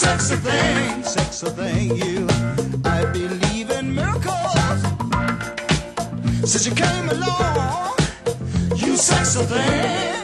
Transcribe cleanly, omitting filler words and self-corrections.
sexy thing, you. I believe in miracles. Since you came along, you sexy thing.